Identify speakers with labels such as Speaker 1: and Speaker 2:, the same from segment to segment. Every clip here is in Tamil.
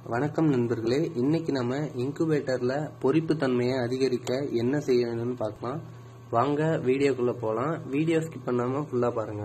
Speaker 1: வணக்கம் நண்பர்களே, இன்னைக்கு நம்ம இன்குபேட்டர்ல பொரிப்பு தன்மையை அதிகரிக்க என்ன செய்ய வேணும்னு பார்க்கலாம். வாங்க வீடியோக்குள்ள போலாம். வீடியோ ஸ்கிப் பண்ணாம ஃபுல்லா பாருங்க.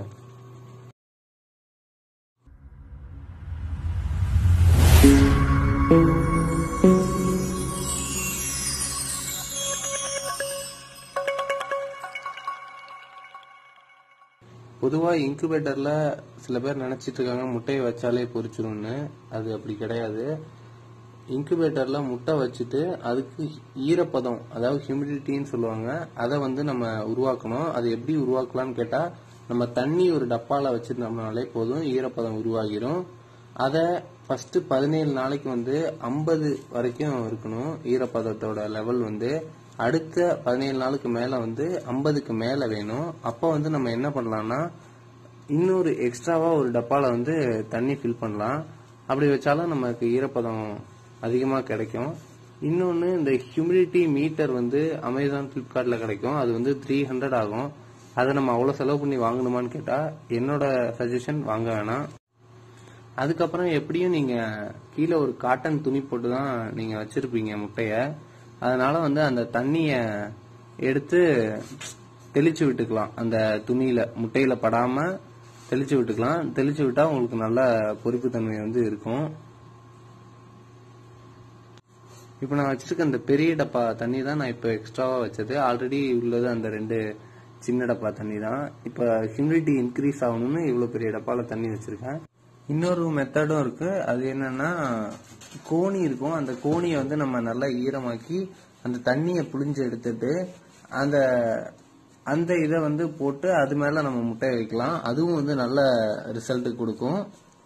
Speaker 1: பொதுவா இன்குபேட்டர்ல சில பேர் நினைச்சிட்டு இருக்காங்க முட்டையை வச்சாலே பொரிச்சிரும்னு. அது அப்படி கிடையாது. இன்குபேட்டர்ல முட்டை வச்சுட்டு அதுக்கு ஈரப்பதம், அதாவது ஹியூமிடிட்டின்னு சொல்லுவாங்க, அதை நம்ம உருவாக்கணும். அது எப்படி உருவாக்கலாம்னு கேட்டா, நம்ம தண்ணி ஒரு டப்பால வச்சிருந்தோம்னாலே போதும், ஈரப்பதம் உருவாகிரும். அதை ஃபர்ஸ்ட் 17 நாளைக்கு 50 வரைக்கும் இருக்கணும் ஈரப்பதத்தோட லெவல். அடுத்த 17 நாளுக்கு மேல 50க்கு மேல வேணும். அப்போ நம்ம என்ன பண்ணலாம்னா, இன்னொரு எக்ஸ்ட்ராவா ஒரு டப்பால தண்ணி ஃபில் பண்ணலாம். அப்படி வச்சாலும் நமக்கு ஈரப்பதம் அதிகமா கிடைக்கும். இன்னொன்னு, இந்த ஹியூமிடிட்டி மீட்டர் அமேசான், பிளிப்கார்ட்ல கிடைக்கும். அது 300 ஆகும். அதை நம்ம அவ்வளவு செலவு பண்ணி வாங்கணுமான்னு கேட்டா, என்னோட சஜஷன் வாங்க வேணாம். அதுக்கப்புறம் எப்படியும் நீங்க கீழே ஒரு காட்டன் துணி போட்டுதான் நீங்க வச்சிருப்பீங்க முட்டைய. அதனால அந்த தண்ணிய எடுத்து தெளிச்சு விட்டுக்கலாம். அந்த துணியில முட்டையில படாம தெளிச்சு விட்டுக்கலாம். தெளிச்சு விட்டா உங்களுக்கு நல்ல பொரிப்பு தன்மை இருக்கும். இப்ப நான் வச்சிருக்க அந்த பெரிய டப்பா தண்ணி தான் நான் இப்ப எக்ஸ்ட்ராவா வச்சது. ஆல்ரெடி உள்ளது அந்த 2 சின்ன டப்பா தண்ணி தான். இப்ப ஹியூமிடிட்டி இன்க்ரீஸ் ஆகணும்னு இவ்வளவு பெரிய டப்பால தண்ணி வச்சிருக்கேன். இன்னொரு மெத்தடும் இருக்கு. அது என்னன்னா, கோணி இருக்கும். அந்த கோணியை நம்ம நல்லா ஈரமாக்கி அந்த தண்ணியை புழிஞ்சு எடுத்துட்டு அந்த இதை போட்டு அது மேல நம்ம முட்டையை வைக்கலாம். அதுவும் நல்ல ரிசல்ட் கொடுக்கும்.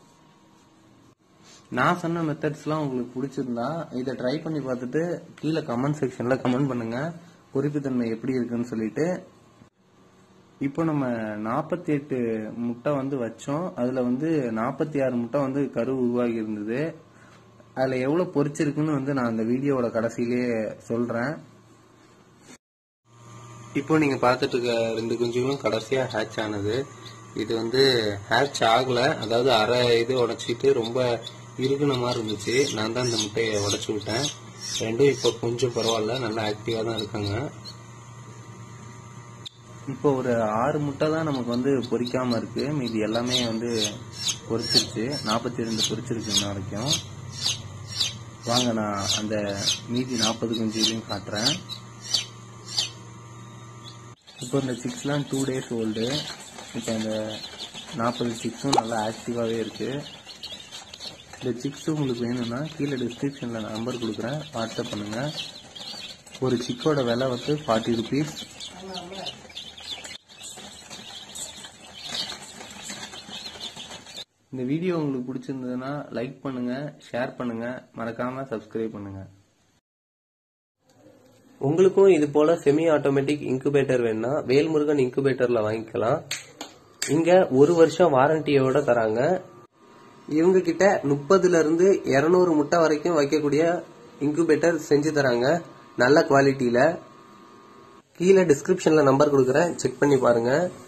Speaker 1: நான் சொன்ன மெத்தட்ஸ் எல்லாம் உங்களுக்கு பிடிச்சிருந்தா இதை ட்ரை பண்ணி பார்த்துட்டு கீழே கமெண்ட் செக்ஷன்ல கமெண்ட் பண்ணுங்க, பொரிப்புத்தன்மை எப்படி இருக்குன்னு சொல்லிட்டு. இப்போ நம்ம 48 முட்டை வச்சோம். அதுல 46 முட்டை கரு உருவாகி இருந்தது. அதுல எவ்வளவு பொரிச்சிருக்குன்னு நான் அந்த வீடியோவோட கடைசியிலேயே சொல்றேன். இப்போ நீங்க பார்த்துட்டு இருக்க 2 குஞ்சுகளும் கடைசியா ஹேட்ச் ஆனது. இது ஹேட்ச் ஆகல, அதாவது அரை இது உடைச்சிட்டு ரொம்ப இருக்குன மாதிரி இருந்துச்சு. நான் தான் இந்த முட்டையை உடைச்சு விட்டேன். ரெண்டும் இப்போ கொஞ்சம் பரவாயில்ல, நல்லா ஆக்டிவா தான் இருக்காங்க. இப்போ ஒரு 6 முட்டை தான் நமக்கு பொரிக்காம இருக்கு. மீதி எல்லாமே பொரிச்சிருச்சு. 42 பொரிச்சிருக்கு இன்ன வரைக்கும். வாங்க நான் அந்த மீதி 40 குஞ்சுகளையும் காட்டுறேன். இப்போ இந்த சிக்ஸ்லாம் 2 days ஓல்டு. இப்போ இந்த 40 சிக்ஸும் நல்லா ஆக்டிவாவே இருக்கு. இந்த சிக்ஸ் உங்களுக்கு வேணும்னா கீழே டிஸ்கிரிப்ஷன்ல நம்பர் கொடுக்குறேன், வாட்ஸ்அப் பண்ணுங்க. ஒரு சிக்கோட விலை 40 rupees. இந்த வீடியோ உங்களுக்கு பிடிச்சிருந்ததுன்னா லைக் பண்ணுங்க, ஷேர் பண்ணுங்க, மறக்காம சப்ஸ்கிரைப் பண்ணுங்க. உங்களுக்கும் இது போல செமி ஆட்டோமேட்டிக் இன்குபேட்டர் வேணும்னா வேல்முருகன் இன்குபேட்டர்ல வாங்கிக்கலாம். இங்க 1 வருஷம் வாரண்டியோட தராங்க. இவங்க கிட்ட 30ல இருந்து 200 முட்டை வரைக்கும் வைக்கக்கூடிய இன்குபேட்டர் செஞ்சு தராங்க, நல்ல குவாலிட்டியில. கீழே டிஸ்கிரிப்ஷன்ல நம்பர் கொடுக்குறேன், செக் பண்ணி பாருங்க.